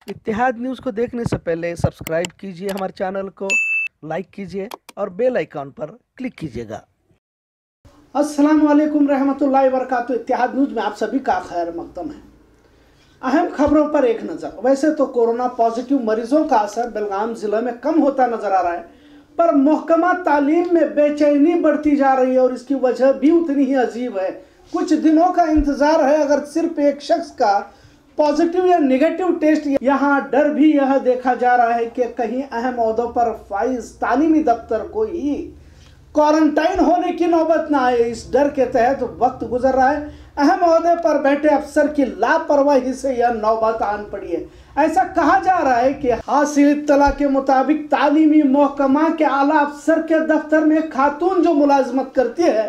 इत्तेहाद news को देखने से पहले सब्सक्राइब कीजिए हमारे चैनल को, लाइक कीजिए और बेल आइकॉन पर क्लिक कीजिएगा। अस्सलाम वालेकुम रहमतुल्लाहि व बरकातुहू। इत्तेहाद न्यूज़ में आप सभी का खैर मकदम है। अहम खबरों पर एक नज़र। वैसे तो कोरोना पॉजिटिव मरीजों का असर बेलगाम ज़िले में कम होता नजर आ रहा है, पर महकमा तालीम में बेचैनी बढ़ती जा रही है और इसकी वजह भी उतनी ही अजीब है। कुछ दिनों का इंतज़ार है, अगर सिर्फ एक शख्स का पॉजिटिव या नेगेटिव टेस्ट। यहाँ डर भी यह देखा जा रहा है कि कहीं अहम ओहदों पर फाइज तालीमी दफ्तर को ही क्वारंटाइन होने की नौबत ना आए। इस डर के तहत वक्त गुजर रहा है। अहम ओहदे पर बैठे अफसर की लापरवाही से यह नौबत आन पड़ी है। ऐसा कहा जा रहा है कि हासिल इत्तला के मुताबिक तालीमी महकमा के आला अफसर के दफ्तर में खातून जो मुलाजमत करती है,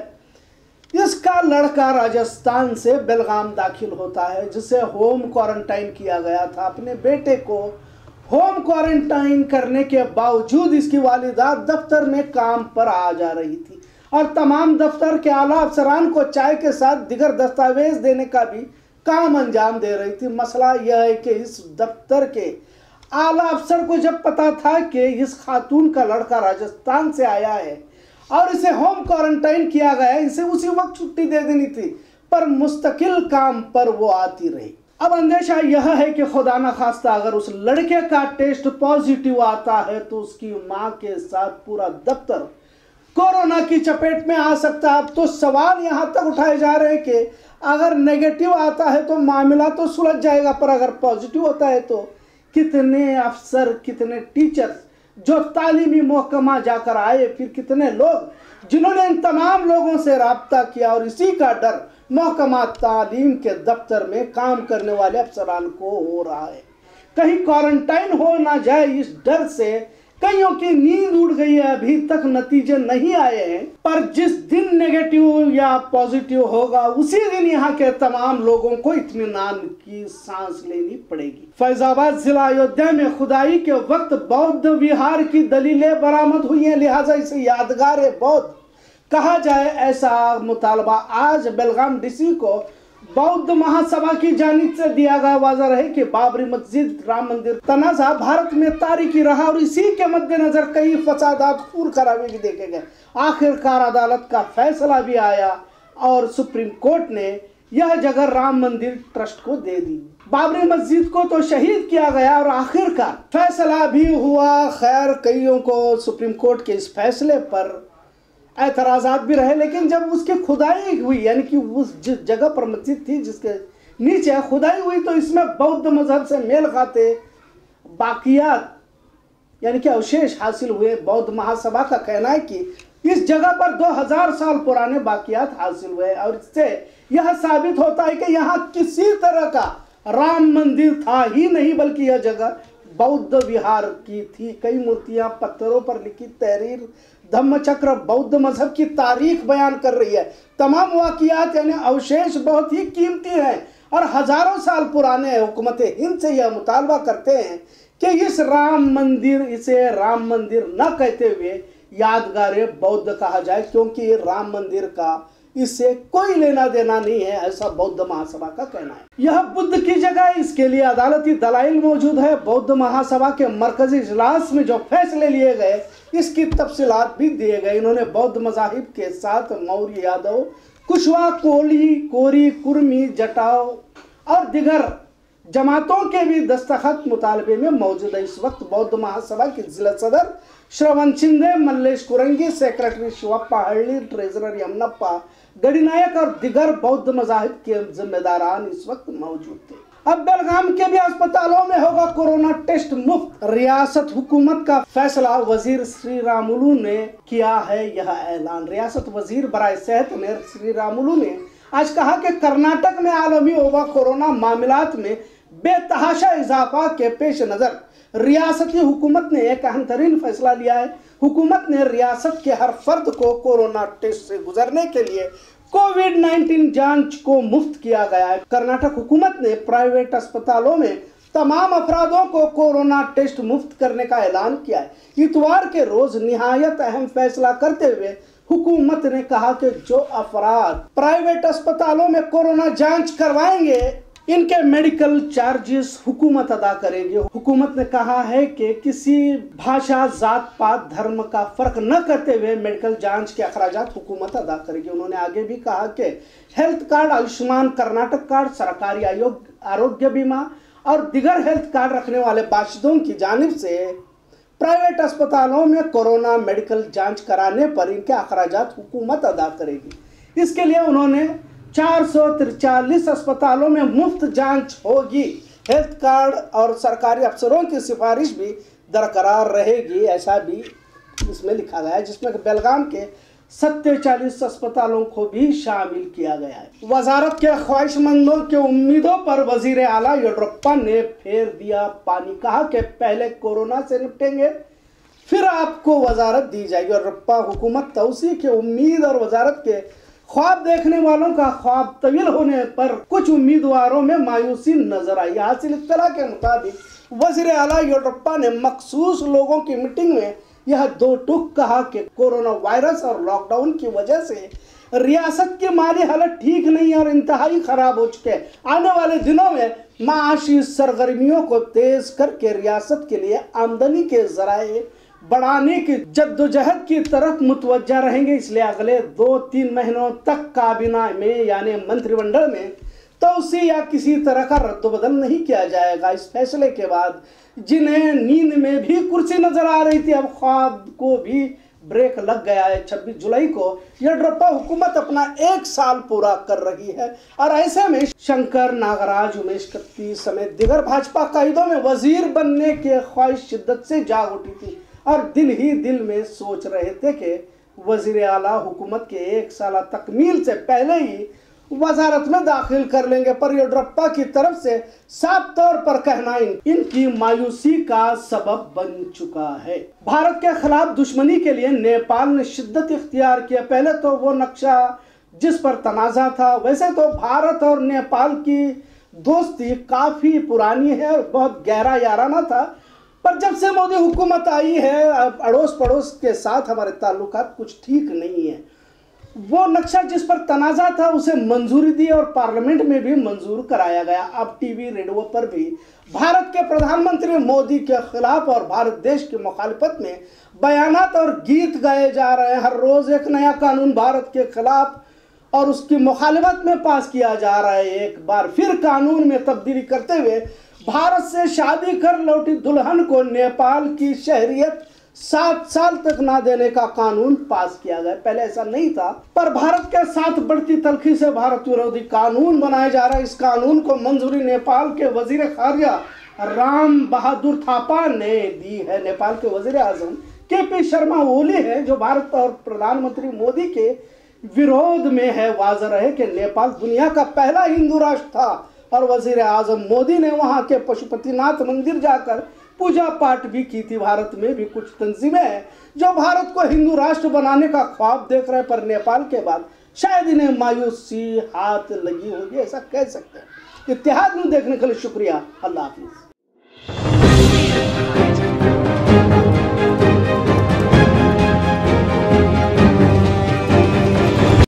इसका लड़का राजस्थान से बेलगाम दाखिल होता है, जिसे होम क्वारंटाइन किया गया था। अपने बेटे को होम क्वारंटाइन करने के बावजूद इसकी वालिदा दफ्तर में काम पर आ जा रही थी और तमाम दफ्तर के आला अफसरान को चाय के साथ दिगर दस्तावेज देने का भी काम अंजाम दे रही थी। मसला यह है कि इस दफ्तर के आला अफसर को जब पता था कि इस खातून का लड़का राजस्थान से आया है और इसे होम क्वारंटाइन किया गया है, इसे उसी वक्त छुट्टी दे देनी थी, पर मुस्तकिल काम पर वो आती रही। अब अंदेशा यह है कि खुदा न खास्ता अगर उस लड़के का टेस्ट पॉजिटिव आता है तो उसकी मां के साथ पूरा दफ्तर कोरोना की चपेट में आ सकता है। अब तो सवाल यहां तक उठाए जा रहे हैं कि अगर नेगेटिव आता है तो मामला तो सुलझ जाएगा, पर अगर पॉजिटिव होता है तो कितने अफसर, कितने टीचर्स जो तालीमी महकमा जाकर आए, फिर कितने लोग जिन्होंने इन तमाम लोगों से राब्ता किया, और इसी का डर महकमा तालीम के दफ्तर में काम करने वाले अफसरान को हो रहा है। कहीं क्वारंटाइन हो ना जाए, इस डर से कईयों की नींद उड़ गई है। अभी तक नतीजे नहीं आए हैं, पर जिस दिन नेगेटिव या पॉजिटिव होगा उसी दिन यहाँ के तमाम लोगों को इत्मीनान की सांस लेनी पड़ेगी। फैजाबाद जिला अयोध्या में खुदाई के वक्त बौद्ध विहार की दलीलें बरामद हुई हैं, लिहाजा इसे यादगार बौद्ध कहा जाए, ऐसा मुतालबा आज बेलगाम डीसी को बौद्ध महासभा की जानिब से दिया गया। वाज़ह रहे कि बाबरी मस्जिद, राम मंदिर तनाज़ा भारत में तारीखी रहा और इसी के मद्देनजर कई फसादात, खून खराबे भी देखे गए। आखिरकार अदालत का फैसला भी आया और सुप्रीम कोर्ट ने यह जगह राम मंदिर ट्रस्ट को दे दी। बाबरी मस्जिद को तो शहीद किया गया और आखिरकार फैसला भी हुआ। खैर, कईयों को सुप्रीम कोर्ट के इस फैसले पर एतराज़ात भी रहे, लेकिन जब उसकी खुदाई हुई, यानी कि उस जिस जगह पर मस्जिद थी जिसके नीचे खुदाई हुई, तो इसमें बौद्ध मजहब से मेल खाते बाकियात यानी कि अवशेष हासिल हुए। बौद्ध महासभा का कहना है कि इस जगह पर 2000 साल पुराने बाकियात हासिल हुए और इससे यह साबित होता है कि यहाँ किसी तरह का राम मंदिर था ही नहीं, बल्कि यह जगह बौद्ध विहार की थी। कई मूर्तियां, पत्थरों पर लिखी तहरीर, धम्मचक्र बौद्ध मजहब की तारीख बयान कर रही है। तमाम वाकियात यानी अवशेष बहुत ही कीमती हैं और हजारों साल पुराने। हुकूमत हिंद से यह मुतालबा करते हैं कि इस राम मंदिर, इसे राम मंदिर न कहते हुए यादगार बौद्ध कहा जाए, क्योंकि राम मंदिर का इससे कोई लेना देना नहीं है, ऐसा बौद्ध महासभा का कहना है। यह बुद्ध की जगह, इसके लिए अदालती दलाइल मौजूद है। बौद्ध महासभा के मरकजी इजलास में जो फैसले लिए गए, इसकी तफसीलात भी दिए गए। इन्होंने बौद्ध मजाहिब के साथ मौर्य, यादव, कुशवा, कोली, कोरी, कुर्मी, जटाव और दिगर जमातों के भी दस्तखत मुतालबे में मौजूद है। इस वक्त बौद्ध महासभा के जिला सदर श्रवण शिंदे, मल्लेश कुरंगी, सेक्रेटरी शिवप्पा हल्ली, ट्रेजरर यमनप्पा गढ़ीनायक और दिगर बौद्ध मजाहिब के जिम्मेदारान इस वक्त मौजूद थे। अब बेलगाम के भी अस्पतालों में होगा कोरोना टेस्ट मुफ्त। रियासत हुकूमत का फैसला, वजीर श्रीरामुलु ने किया है यह ऐलान। रियासत वजीर बराए सेहत ने श्रीरामुलु ने आज कहा कि कर्नाटक में आलमी वबा कोरोना मामलात में बेतहाशा इजाफा के पेश नजर रियासती हुकूमत ने एक अहम तरीन फैसला लिया है। हुकूमत ने रियासत के हर फर्द को कोरोना टेस्ट से गुजरने के लिए कोविड-19 जांच को मुफ्त किया गया है। कर्नाटक हुकूमत ने प्राइवेट अस्पतालों में तमाम अफरादों को कोरोना टेस्ट मुफ्त करने का ऐलान किया है। इतवार के रोज निहायत अहम फैसला करते हुए हुकूमत ने कहा कि जो अफराद प्राइवेट अस्पतालों में कोरोना जांच करवाएंगे इनके मेडिकल चार्जेस हुकूमत अदा करेगी। हुकूमत ने कहा है कि किसी भाषा, जात पात, धर्म का फर्क न करते हुए मेडिकल जांच के अखराजात हुकूमत अदा करेगी। उन्होंने आगे भी कहा कि health card, Ayushman Karnataka card, सरकारी आरोग्य बीमा और दिगर हेल्थ कार्ड रखने वाले बाशिंदों की जानिब से प्राइवेट अस्पतालों में कोरोना मेडिकल जांच कराने पर इनके अखराजात हुकूमत अदा करेगी। इसके लिए उन्होंने 443 अस्पतालों में मुफ्त जांच होगी। हेल्थ कार्ड और सरकारी अफसरों की सिफारिश भी बरकरार रहेगी, ऐसा भी इसमें लिखा गया है, जिसमें बेलगाम के 47 अस्पतालों को भी शामिल किया गया है। वजारत के ख्वाहिशमंदों के उम्मीदों पर वजीर आला येडियुरप्पा ने फेर दिया पानी। कहा कि पहले कोरोना से निपटेंगे, फिर आपको वजारत दी जाएगी। येडियुरप्पा हुकूमत तौसी के उम्मीद और वजारत के ख्वाब देखने वालों का ख्वाब तवील होने पर कुछ उम्मीदवारों में मायूसी नजर आई। हासिल इत्तला के मुताबिक वजीर आला येडियुरप्पा ने मखसूस लोगों की मीटिंग में यह दो टूक कहा कि कोरोना वायरस और लॉकडाउन की वजह से रियासत की माली हालत ठीक नहीं और इंतहाई खराब हो चुके हैं। आने वाले दिनों में माशी सरगर्मियों को तेज करके रियासत के लिए आमदनी के जराए बढ़ाने की जद्दोजहद की तरफ मुतवज्जा रहेंगे। इसलिए अगले 2-3 महीनों तक काबीना में यानी मंत्रिमंडल में तौसी या किसी तरह का रद्दबदल नहीं किया जाएगा। इस फैसले के बाद जिन्हें नींद में भी कुर्सी नजर आ रही थी, अब ख्वाब को भी ब्रेक लग गया है। 26 जुलाई को येडियुरप्पा हुकूमत अपना 1 साल पूरा कर रही है और ऐसे में शंकर नागराज, उमेश कत्ती समेत दिगर भाजपा कायदों में वजीर बनने की ख्वाहिश शिद्दत से जाग उठी थी और दिल ही दिल में सोच रहे थे कि वजीर आला हुकूमत के 1 साल तकमील से पहले ही वजारत में दाखिल कर लेंगे। पर येडियुरप्पा की तरफ से साफ तौर पर कहना इनकी मायूसी का सबब बन चुका है। भारत के खिलाफ दुश्मनी के लिए नेपाल ने शिद्दत इख्तियार किया। पहले तो वो नक्शा जिस पर तनाज़ा था, वैसे तो भारत और नेपाल की दोस्ती काफी पुरानी है और बहुत गहरा याराना था, पर जब से मोदी हुकूमत आई है अड़ोस पड़ोस के साथ हमारे ताल्लुकात कुछ ठीक नहीं है। वो नक्शा जिस पर तनाज़ा था उसे मंजूरी दी और पार्लियामेंट में भी मंजूर कराया गया। अब टीवी रेडियो पर भी भारत के प्रधानमंत्री मोदी के खिलाफ और भारत देश की मुखालिफत में बयानात और गीत गाए जा रहे हैं। हर रोज एक नया कानून भारत के खिलाफ और उसकी मुखालिफत में पास किया जा रहा है। एक बार फिर कानून में तब्दीली करते हुए भारत से शादी कर लौटी दुल्हन को नेपाल की शहरियत 7 साल तक ना देने का कानून पास किया गया। पहले ऐसा नहीं था, पर भारत के साथ बढ़ती तलखी से भारत विरोधी कानून बनाया जा रहा है। इस कानून को मंजूरी नेपाल के वजीर खारजा राम बहादुर थापा ने दी है। नेपाल के वजीर आजम केपी शर्मा ओली है जो भारत और प्रधानमंत्री मोदी के विरोध में है। वाज़ेह रहे कि नेपाल दुनिया का पहला हिंदू राष्ट्र था और वजीर आजम मोदी ने वहाँ के पशुपतिनाथ मंदिर जाकर पूजा पाठ भी की थी। भारत में भी कुछ तंजीमें हैं जो भारत को हिंदू राष्ट्र बनाने का ख्वाब देख रहे हैं, पर नेपाल के बाद शायद इन्हें मायूसी हाथ लगी होगी, ऐसा कह सकते हैं। इत्तेहाद न्यूज़ देखने के लिए शुक्रिया। अल्लाह हाफिज।